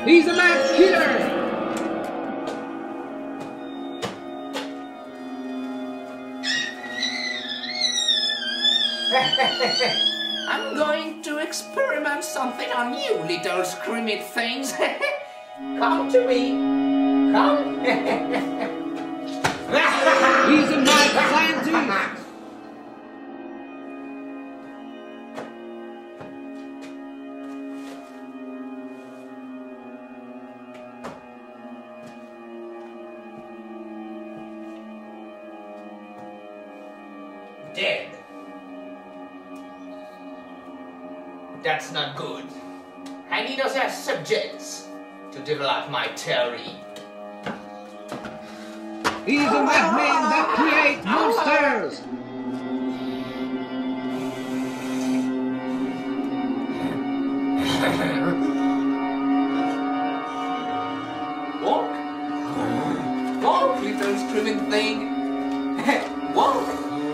He's a mass killer! I'm going to experiment something on you, little screaming things. Come to me. Come. He's a mad scientist! Dead. That's not good. I need other subjects to develop my theory. He's a madman that creates monsters! Walk. Walk, little screaming thing. Walk.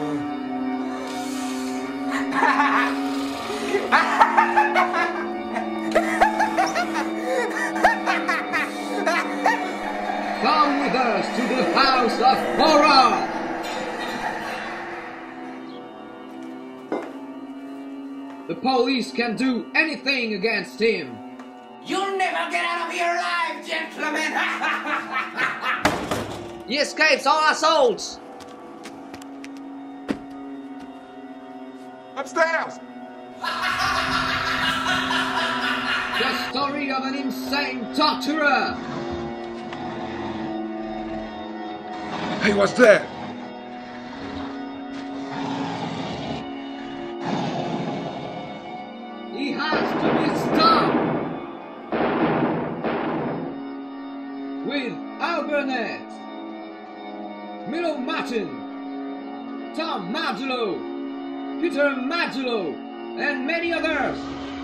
Come with us to the house of horror! The police can do anything against him. You'll never get out of here alive, gentlemen! He escapes all assaults! Upstairs! The story of an insane torturer! He was dead. He has to be stopped! With Burnett, Milo Martin, Tom Margello, Peter Margello, and many others!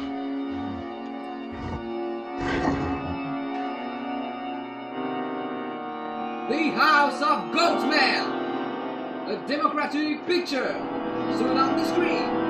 The House of Goatman! A democratic picture soon on the screen.